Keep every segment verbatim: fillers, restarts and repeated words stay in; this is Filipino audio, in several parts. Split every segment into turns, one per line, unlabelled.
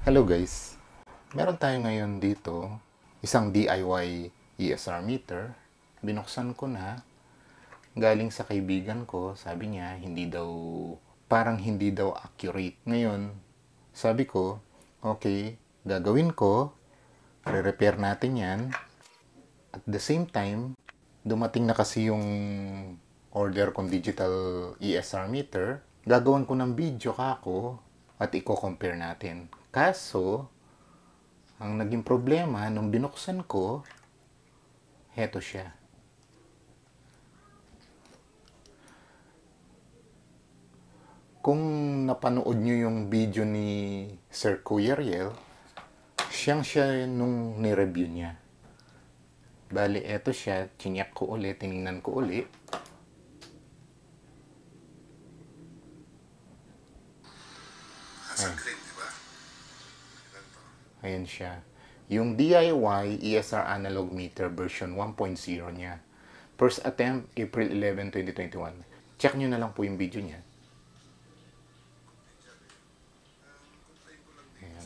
Hello guys, meron tayo ngayon dito isang D I Y E S R meter. Binuksan ko na, galing sa kaibigan ko, sabi niya hindi daw, parang hindi daw accurate. Ngayon, sabi ko, okay, gagawin ko, re-repair natin yan. At the same time, dumating na kasi yung order kong digital E S R meter. Gagawan ko ng video kako at i-compare natin. Kaso, ang naging problema, nung binuksan ko, heto siya. Kung napanood nyo yung video ni Sir Kuya Riel, siyang siya nung ni-review niya. Bali, eto siya, chinyak ko ulit, tinignan ko ulit. Ayan siya. Yung D I Y E S R analog meter version one point zero niya. First attempt, April eleventh, twenty twenty-one. Check nyo na lang po yung video niya. Ayan.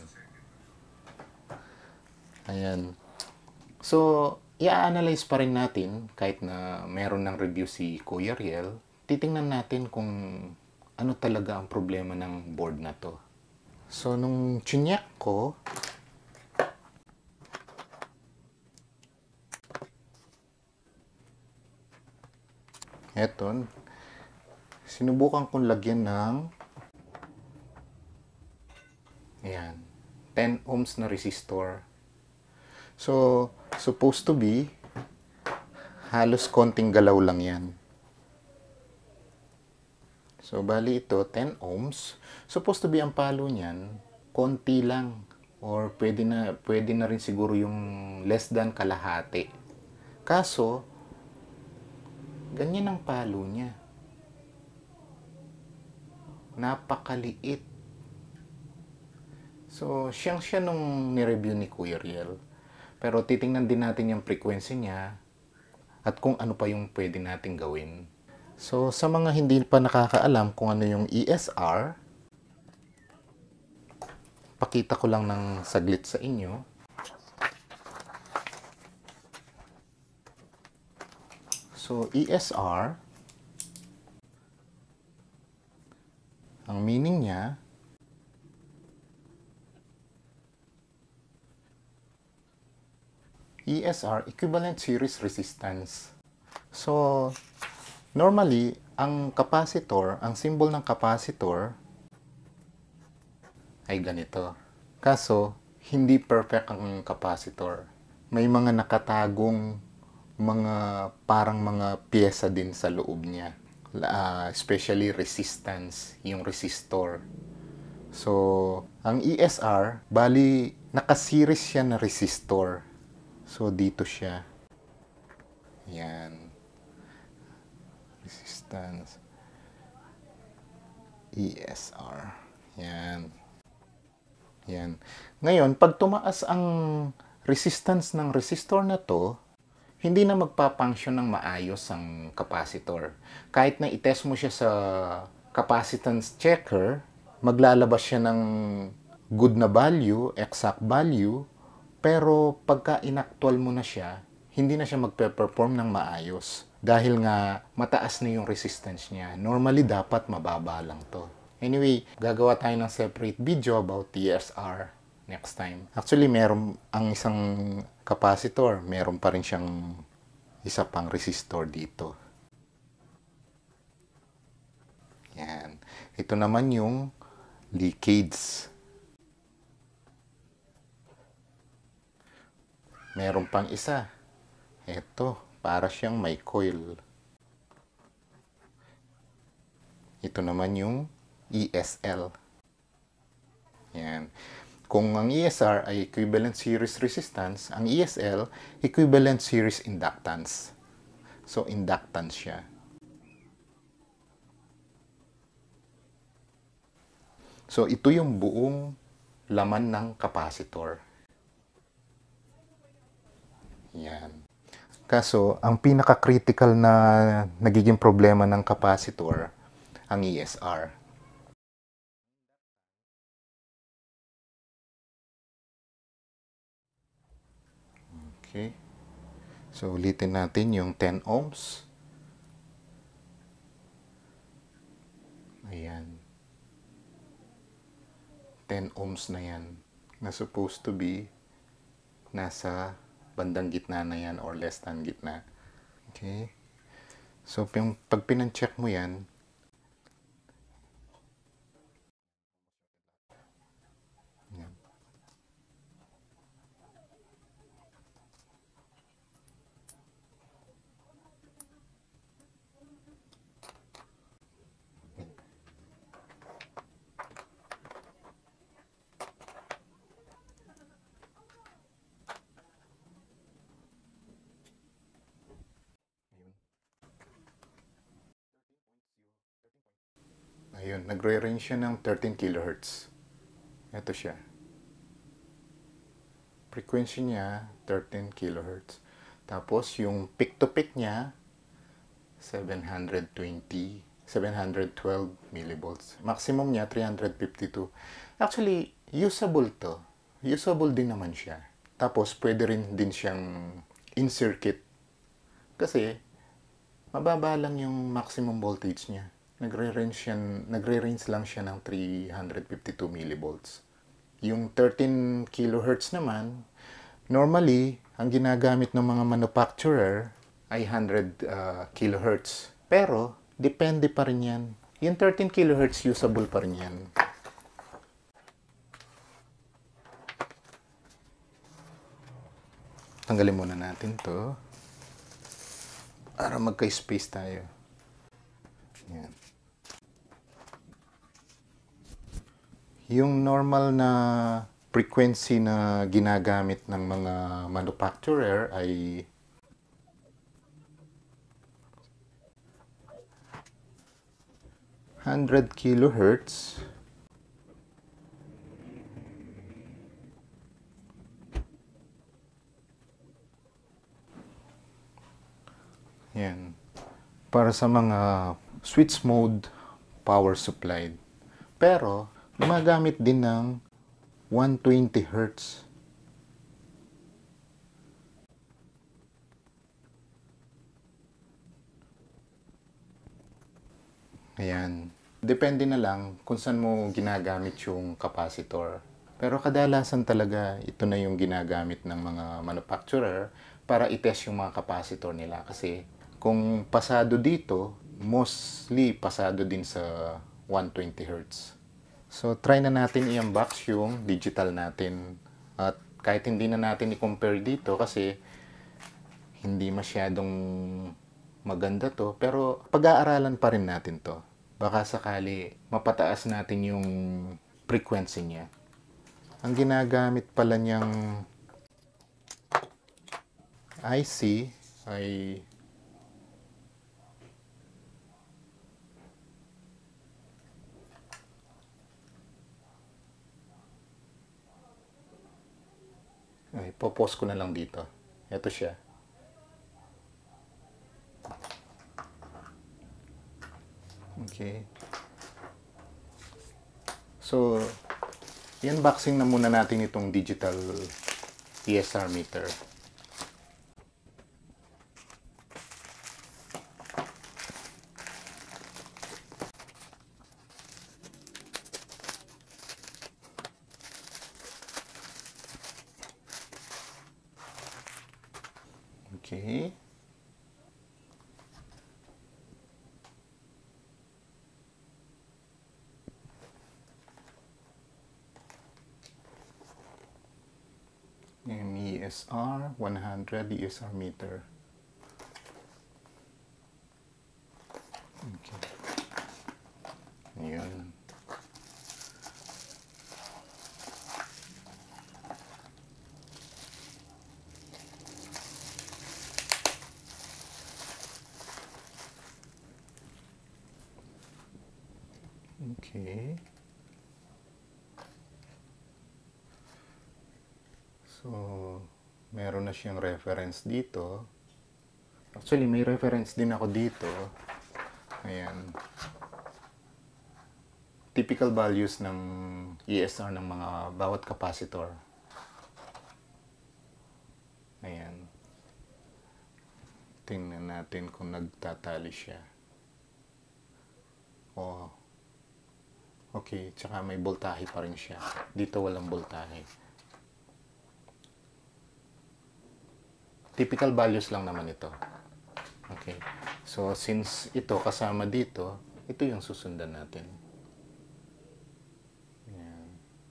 Ayan. So, i-analyze pa rin natin kahit na meron ng review si Kuya Riel. Titingnan natin kung ano talaga ang problema ng board na to. So, nung chinyak ko, eto, sinubukan kong lagyan ng ayan, ten ohms na resistor. So, supposed to be halos konting galaw lang yan. So, bali ito, ten ohms. Supposed to be ang palo niyan, konti lang. Or pwede na, pwede na rin siguro yung less than kalahati. Kaso, ganyan ang palo niya. Napakaliit. So, siyang siya nung ni-review ni Kuya Riel. Pero titingnan din natin yung frequency niya at kung ano pa yung pwede natin gawin. So, sa mga hindi pa nakakaalam kung ano yung E S R, pakita ko lang ng saglit sa inyo. So, E S R, ang meaning niya, E S R, equivalent series resistance. So, normally, ang capacitor, ang symbol ng capacitor ay ganito. Kaso, hindi perfect ang capacitor. May mga nakatagong mga parang mga pyesa din sa loob niya. Uh, especially resistance, yung resistor. So, ang E S R, bali, nakaseries siya na resistor. So, dito siya. Yan. Resistance. E S R. Yan. Yan. Ngayon, pag tumaas ang resistance ng resistor na to, hindi na magpa-function ng maayos ang capacitor. Kahit na itest mo siya sa capacitance checker, maglalabas siya ng good na value, exact value, pero pagka inactual mo na siya, hindi na siya magpe-perform ng maayos. Dahil nga mataas na yung resistance niya. Normally, dapat mababa lang to. Anyway, gagawa tayo ng separate video about E S R next time. Actually, meron ang isang capacitor, meron pa rin siyang isa pang resistor dito. Yan. Ito naman yung leakage. Meron pang isa. Ito, para siyang may coil. Ito naman yung E S L. Yan. Kung ang E S R ay equivalent series resistance, ang E S L, equivalent series inductance. So, inductance siya. So, ito yung buong laman ng capacitor. Yan. Kaso, ang pinaka-critical na nagiging problema ng capacitor, ang E S R. Okay. So, ulitin natin yung ten ohms. Ayan. ten ohms na yan. Na supposed to be nasa bandang gitna na yan or less than gitna. Okay. So, yung, pag pinancheck mo yan, yan. Ayun, nagre-range siya ng thirteen kilohertz. Ito siya. Frequency niya, thirteen kilohertz. Tapos, yung peak-to-peak niya, seven hundred twenty, seven hundred twelve millivolts. Maximum niya, three hundred fifty-two. Actually, usable to. Usable din naman siya. Tapos, pwede rin din siyang in-circuit. Kasi, mababa lang yung maximum voltage niya. Nagre-range yan, nagre-range lang siya ng three hundred fifty-two millivolts. Yung thirteen kilohertz naman, normally, ang ginagamit ng mga manufacturer ay one hundred uh, kilohertz. Pero, depende pa rin yan. Yung thirteen kilohertz, usable pa rin yan. Tanggalin muna natin to para magka-space tayo. Yan. Yung normal na frequency na ginagamit ng mga manufacturer ay one hundred kilohertz. Yan. Para sa mga switch mode power supply. Pero, gumagamit din ng one twenty hertz. Ayan. Depende na lang kung saan mo ginagamit yung capacitor. Pero kadalasan talaga ito na yung ginagamit ng mga manufacturer para i-test yung mga capacitor nila. Kasi kung pasado dito, mostly pasado din sa one twenty hertz. So, try na natin i-unbox yung digital natin. At kahit hindi na natin i-compare dito kasi hindi masyadong maganda to. Pero pag-aaralan pa rin natin to. Baka sakali mapataas natin yung frequency niya. Ang ginagamit pala niyang I C ay Ay, popost ko na lang dito. Ito siya. Okay. So, i-unboxing na muna natin itong digital E S R meter. Okay. Yung E S R one hundred E S R meter. Okay. Ayan. Okay. So, meron na siyang reference dito. Actually, may reference din ako dito. Ayan. Typical values ng E S R ng mga bawat capacitor. Ayan. Tingnan natin kung nagtatali siya. Oh. Okay, tsaka may voltahe pa rin siya. Dito walang voltahe. Typical values lang naman ito. Okay. So, since ito kasama dito, ito yung susundan natin. Yan.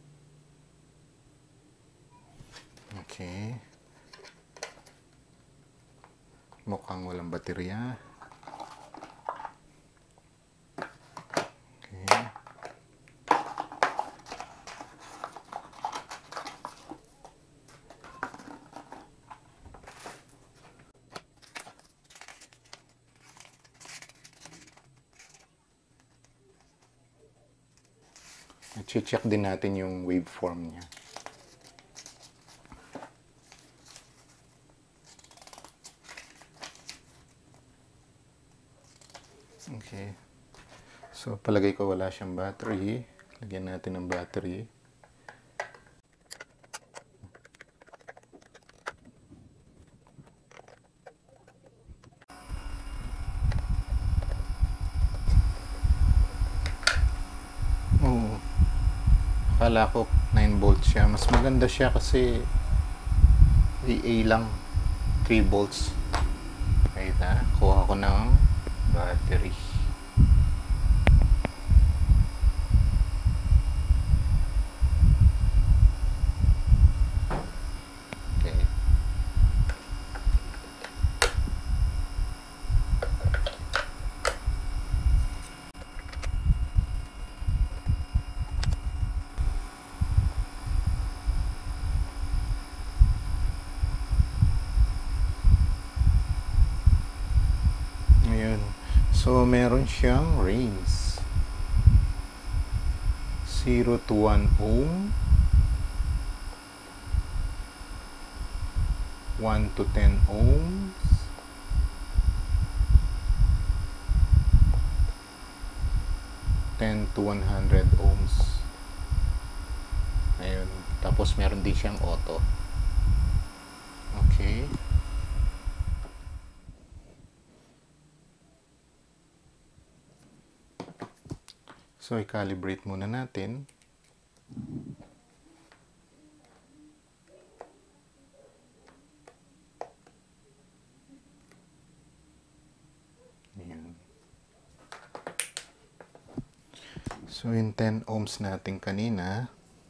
Okay. Mukhang walang baterya. Okay. I-check din natin yung waveform niya. Okay. So, palagay ko wala siyang battery. Lagyan natin ng battery. Oh. Akala ko nine volts siya. Mas maganda siya kasi A A lang. three volts. Wait ha. Kuha ko ng battery. Okay. Ayun. So, meron siyang range. zero to one ohm. one to ten ohms. ten to one hundred ohms. Ayun. Tapos, meron din siyang auto. Okay. So, i-calibrate muna natin. Ayan. So, yung ten ohms natin kanina,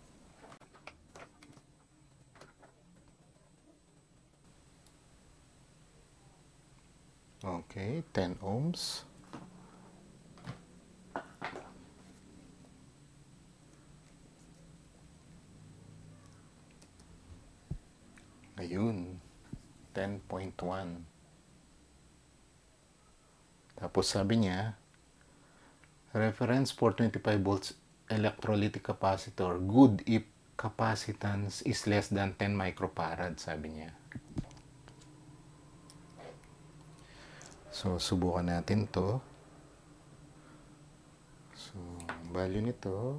okay, ten ohms. Ayun, ten point one. Tapos sabi niya, reference for twenty-five volts electrolytic capacitor, good if capacitance is less than ten microfarad, sabi niya. So, subukan natin to. So, value nito,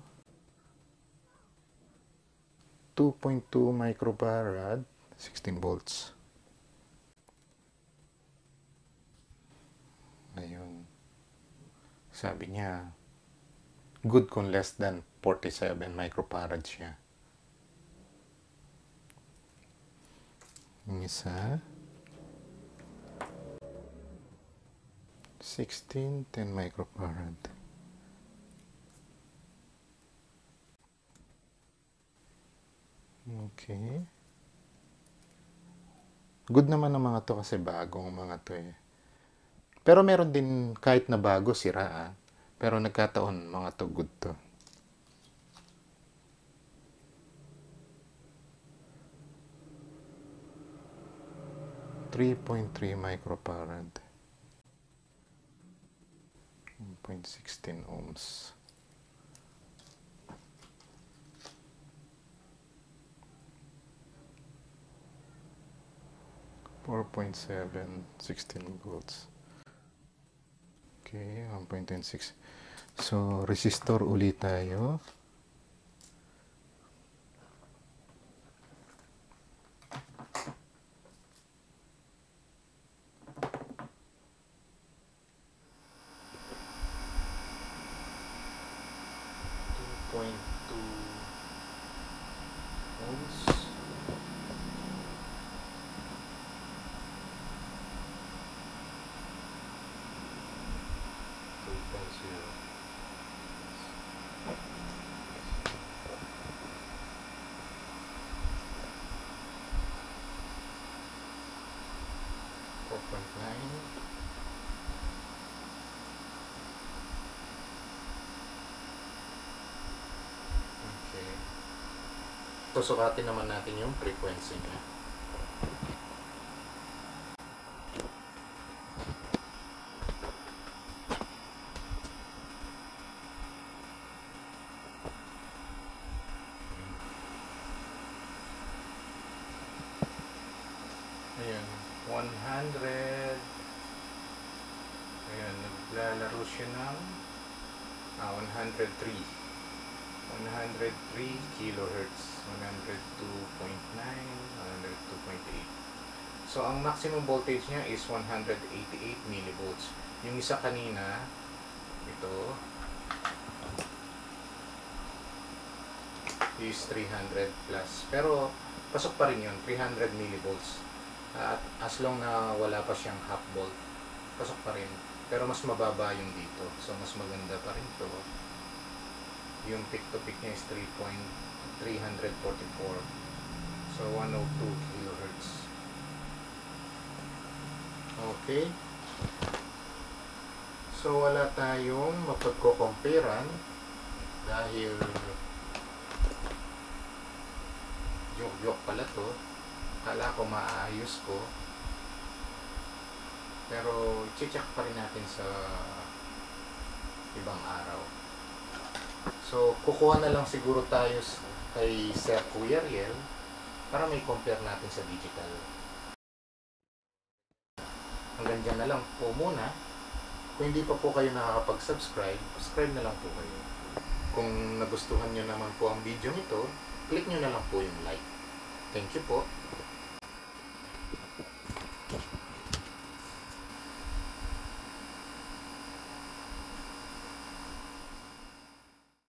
two point two microfarad, sixteen volts. Ayun. Sabi niya, good kung less than forty-seven microfarad siya. Yung isa, sixteen, ten microfarad. Okay. Good naman ang mga to kasi bagong mga to eh. Pero meron din kahit na bago sira ah. Pero nagkataon mga to good to. three point three microfarad. one point one six ohms. four point seven, sixteen volts. Okay, one point one six. So, resistor ulit tayo. point two ohms. two point zero. four point nine. Okay. Susukatin naman natin yung frequency niya. Ayan, one hundred. Ayan, naglalaro siya ng ah, one hundred three. one hundred three kilohertz, one hundred two point nine, one hundred two point eight. So, ang maximum voltage niya is one hundred eighty-eight millivolts. Yung isa kanina, ito, is three hundred plus. Pero, pasok pa rin yun, three hundred millivolts. At as long na wala pa siyang half volt, pasok pa rin. Pero mas mababa yung dito. So, mas maganda pa rin to. Yung peak to peak niya is three forty-four. So, one oh two kilohertz. Okay. So, wala tayong mapagko-comparean dahil joke-joke pala to. Kala ko maayos ko. Pero, i-check pa rin natin sa ibang araw. So, kukuha na lang siguro tayo kay Sir Kuya Riel para may compare natin sa digital. Hanggang dyan na lang po muna. Kung hindi pa po kayo nakakapag-subscribe, subscribe na lang po kayo. Kung nagustuhan nyo naman po ang video nito, click nyo na lang po yung like. Thank you po.